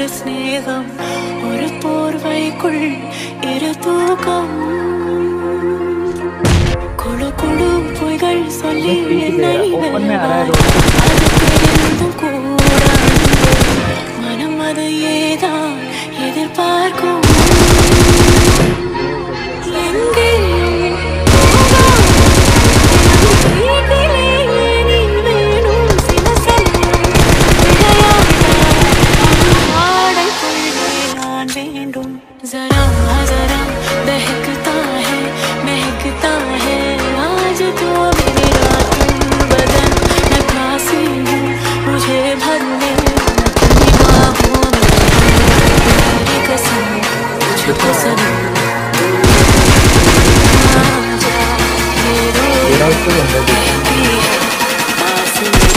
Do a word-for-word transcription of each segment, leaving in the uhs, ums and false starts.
ஸ்நேகம் ஒரு போர்வைக்குள் இரு தூக்கம் குழு குழு பொய்கள் சொல்லி என்னை வெல்வாய் அது தெரிந்தும் கூட மனம் அது ஏதான் எதிர்பார்க்கும் जरा जरा बहकता है महकता है आज तो मेरी रात बदन मैं प्यासी हूँ मुझे भर ले अपनी बाहों में तेरी कसम मुझको सनम आजा ये रोज कहती है पास में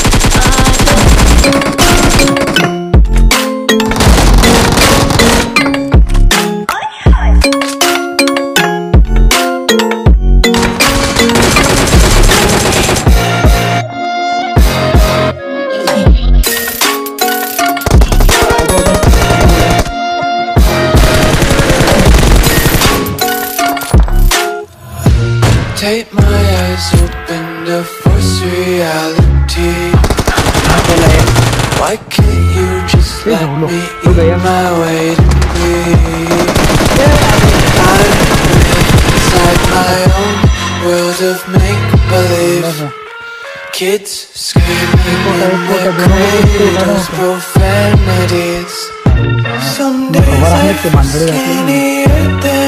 Take my eyes open to force reality. Why can't you just let me eat my weight in greed? I'm inside my own world of make-believe. Kids screaming in their cradles, profanities. Some days I feel skinnier than